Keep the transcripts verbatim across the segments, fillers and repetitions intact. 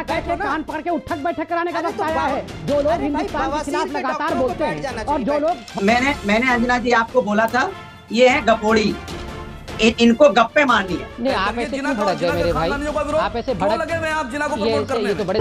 खड़ा करके कान पकड़ के उठक बैठक कराने का वक्त आया है। जो लोग हिंदुस्तान के खिलाफ लगातार बोलते हैं और जो लोग मैंने मैंने अंजना जी आपको बोला था ये है गपोड़ी, इन, इनको गप्पे मारनी है। नहीं आप ऐसे क्यों भड़क गए मेरे भाई, आप ऐसे भड़क लगे हुए आप जिना को ये, प्रमोट करने ये तो बड़े।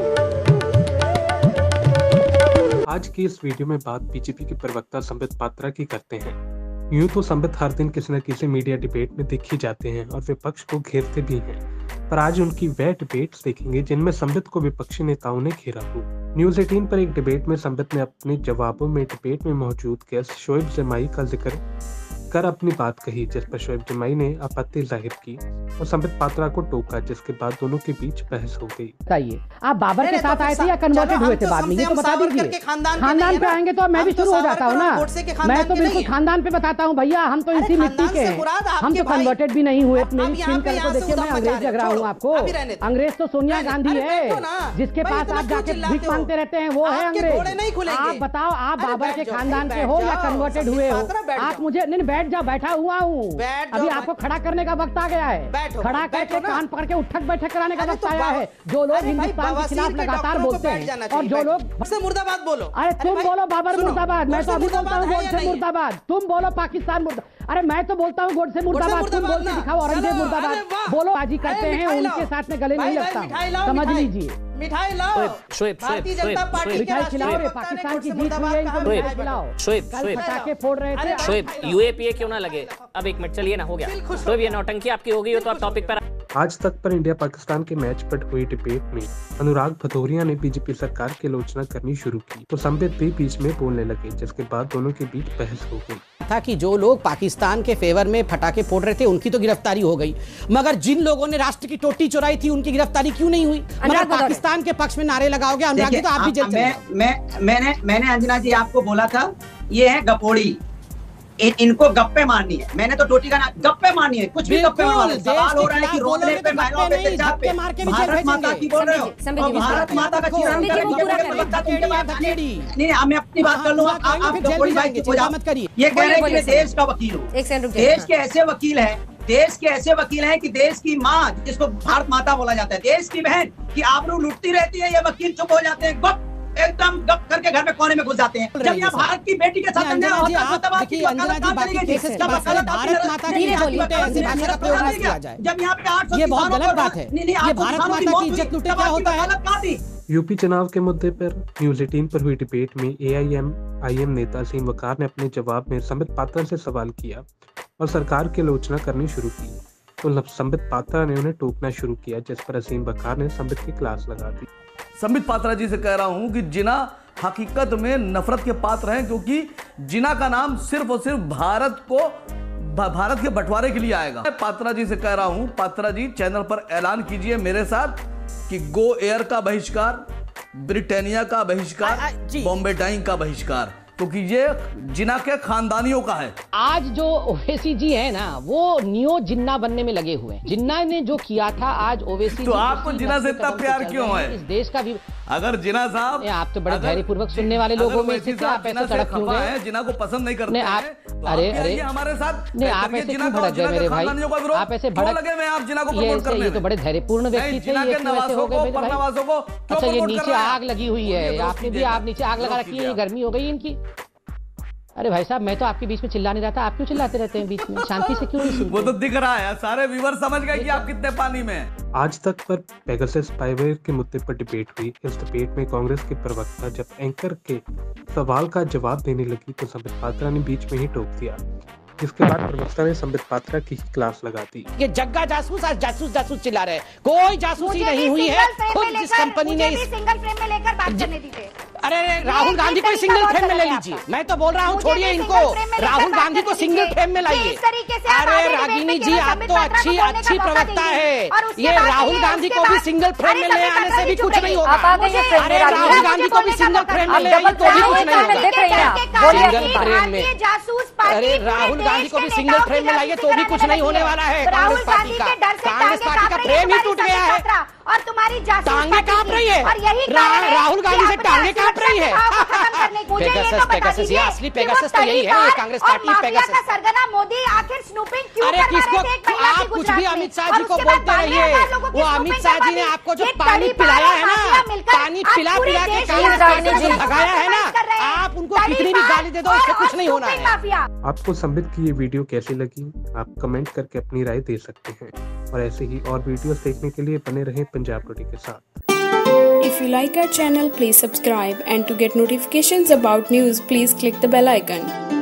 आज की इस वीडियो में बात बीजेपी के प्रवक्ता संबित पात्रा की करते हैं। यूं तो संबित हर दिन किसी न किसी मीडिया डिबेट में दिख ही जाते हैं और विपक्ष को घेरते भी हैं, पर आज उनकी वह डिबेट्स देखेंगे जिनमें संबित को विपक्षी नेताओं ने घेरा हो। न्यूज अठारह पर एक डिबेट में संबित ने अपने जवाबों में डिबेट में मौजूद गेस्ट शोएब जमाई का जिक्र कर अपनी बात कही, जिस पर शोएब जमाई ने आपत्ति जाहिर की और संबित पात्रा को टोका, जिसके बाद दोनों के बीच बहस हो गई। बताइए आप बाबर के साथ आए थे या कन्वर्टेड हुए थे बाद में, ये तो बता दीजिए। खानदान पे आएंगे तो मैं भी शुरू हो जाता हूँ ना, मैं तो बिल्कुल खानदान पे बताता हूँ भैया, हम तो इसी मिट्टी के हैं, हम तो कन्वर्टेड भी नहीं हुए। मेरी स्किन कलर को देखिए, मैं अंग्रेज लग रहा हूँ आपको। अंग्रेज तो सोनिया गांधी है, जिसके पास आप जाके भीख मांगते रहते हैं, वो है अंग्रेज। आप बताओ आप बाबर के खानदान के हो या कन्वर्टेड हुए हो? आप मुझे नहीं, बैठ जाओ, बैठा हुआ हूँ, अभी आपको खड़ा करने का वक्त आ गया है। खड़ा करके कान पकड़ के उठक बैठक कराने का वक्त आया है। जो लोग हिंदुस्तान के खिलाफ लगातार बोलते हैं और जो लोग से मुर्दाबाद बोलो, अरे तुम बोलो बाबर मुर्दाबाद, मैं तो अभी बोलता हूँ गोड से मुर्दाबाद। तुम बोलो पाकिस्तान मुर्दाबाद, अरे मैं तो बोलता हूँ गोड से मुर्दाबाद, तुम बोल के दिखाओ औरंगजेब मुर्दाबाद। बोलो बाजी करते हैं, उनके साथ में गले नहीं लगता, समझ लीजिए। मिठाई लाओ, भारतीय जनता पार्टी मिठाई खिलाओ रे, पाकिस्तान की जीत हुई है, इनको मिठाई खिलाओ। शोएब कल पटाखे फोड़ रहे थे। शोएब यूएपीए क्यों ना लगे? अब एक मिनट चलिए ना, हो गया। शोएब ये नौटंकी आपकी हो गई हो तो आप टॉपिक पर। आज तक पर इंडिया पाकिस्तान के मैच पर हुई डिबेट में अनुराग भदौरिया ने बीजेपी सरकार की आलोचना करनी शुरू की तो संबित भी बीच में बोलने लगे, जिसके बाद दोनों के बीच बहस हो गई। था कि जो लोग पाकिस्तान के फेवर में पटाखे फोड़ रहे थे उनकी तो गिरफ्तारी हो गई, मगर जिन लोगों ने राष्ट्र की टोटी चुराई थी उनकी गिरफ्तारी क्यों नहीं हुई? मगर पाकिस्तान के पक्ष में नारे लगाओगे अनुराग जी तो आप भी जेल चले जाओ। मैं मैंने मैंने अंजना जी आपको बोला था ये है गपोड़ी, इन, इनको गप्पे मारनी है। मैंने तो टोटी का ना गप्पे मारनी है, कुछ भी गप्पे मारनी है। सवाल हो रहा है कि रोडवे पे महिलाओं पे तेजाब पे भारत माता की बोल रहे हो और भारत माता का चीरहरण करेंगे। नहीं मैं अपनी बात कर लूंगा, आप गपोड़ी भाई की वजह मत करिए। ये कह रहे हैं कि मैं देश का वकील हूँ, देश के ऐसे वकील हैं, देश के ऐसे वकील हैं कि देश की माँ जिसको भारत माता बोला जाता है, देश की बहन की आबरू लुटती रहती है, ये वकील चुप हो जाते हैं, गप एकदम गप करके घर में कोने में घुस जाते हैं। जब यहाँ भारत की बेटी के साथ अन्याय होता है तब आपकी वकालत कहाँ चलेगी? जब वकालत भारत माता की ऐसी भाषा का प्रयोग नहीं किया जाए, जब यहाँ पे आठ सौ ये बहुत गलत बात है। ये भारत माता की इज्जत लूटे क्या होता है? यूपी चुनाव के मुद्दे पर न्यूज अठारह पर हुई डिबेट में एआईएमआईएम नेता असीम वकार ने अपने जवाब में संबित पात्रा से सवाल किया और सरकार की आलोचना करनी शुरू की तो संबित पात्रा ने उन्हें टोकना शुरू किया, जिस पर असीम वकार ने संबित की क्लास लगा दी। संबित पात्रा जी से कह रहा हूं कि जिना हकीकत में नफरत के पात्र हैं, क्योंकि जिना का नाम सिर्फ और सिर्फ भारत को भारत के बंटवारे के लिए आएगा। पात्रा जी से कह रहा हूं, पात्रा जी चैनल पर ऐलान कीजिए मेरे साथ कि गो एयर का बहिष्कार, ब्रिटानिया का बहिष्कार, बॉम्बे डाइंग का बहिष्कार, क्योंकि ये जिना के खानदानियों का है। आज जो ओवैसी जी है ना, वो नियो जिन्ना बनने में लगे हुए हैं। जिन्ना ने जो किया था आज ओवैसी तो आपको जिना से इतना प्यार क्यों है? इस देश का भी अगर जिना साहब, आप तो बड़े धैर्यपूर्वक सुनने वाले लोगों में से आप ऐसे सड़क क्यों गए? जिना को पसंद नहीं करते हैं, तो अरे अरे हमारे साथ नहीं आप ऐसे क्यों भड़क गए मेरे भाई? आप ऐसे भड़क लगे मैं आप जिना को प्रमोट करने? ये तो बड़े धैर्यपूर्ण व्यक्ति थे, ये क्यों ऐसे हो गए मेरे भाई? अच्छा ये नीचे आग लगी हुई है, आपने भी आप नीचे आग लगा रखी है, गर्मी हो गई इनकी। अरे भाई साहब मैं तो आपके बीच में चिल्ला नहीं रहा था, आप क्यों चिल्लाते रहते हैं बीच में? शांति से क्यों नहीं सुनते? वो तो दिख रहा है, सारे व्यूअर समझ गए कि आप कितने पानी में हैं। आज तक पर पेगासस स्पाईवेयर के मुद्दे पर डिबेट हुई। इस डिबेट में कांग्रेस के प्रवक्ता जब एंकर के सवाल का जवाब देने लगी तो संबित पात्रा ने बीच में ही टोक दिया, जिसके बाद प्रवक्ता ने संबित पात्रा की क्लास लगा दी। ये जग्गा जासूस आज जासूस जासूस चिल्ला रहे, कोई जासूसी नहीं हुई है। खुद जिस कंपनी ने सिंगल फ्रेम में लेकर बात करने दी थे। अरे राहुल गांधी को सिंगल फ्रेम में ले लीजिए, मैं तो बोल रहा हूँ छोड़िए इनको, राहुल गांधी को सिंगल फ्रेम में लाइए। अरे रागिनी जी आप तो अच्छी अच्छी प्रवक्ता है, ये राहुल गांधी को भी सिंगल फ्रेम में ले आने से भी कुछ नहीं होगा। अरे राहुल गांधी को भी सिंगल फ्रेम में ले आइए तो भी कुछ नहीं होगा। सिंगल फ्रेम में, अरे राहुल गांधी को भी सिंगल फ्रेम में लाइए तो भी कुछ नहीं होने वाला है। कांग्रेस पार्टी का कांग्रेस पार्टी का प्रेम ही टूट गया है और तुम्हारी टांगे कांप रही है, राहुल गांधी से टांगे कांप रही है। पेगासस पेगासस ये असली पेगासस तो यही है, कांग्रेस पार्टी पेगासस। सरगना मोदी आखिर स्नूपिंग क्यों अरे किसको आप कुछ भी अमित शाह जी को बोलते रहिए, वो अमित शाह जी ने आपको जो पानी पिलाया है पिला पिला के कांग्रेस पार्टी को भगाया है ना, आप उनको कितनी भी गाली दे दो, इससे कुछ नहीं होना है। आपको संबित की ये वीडियो कैसी लगी, आप कमेंट करके अपनी राय दे सकते हैं और ऐसे ही और वीडियोस देखने के लिए बने रहें पंजाब टुडे के साथ। If you like our channel, please subscribe, and to get notifications about news, please click the bell icon.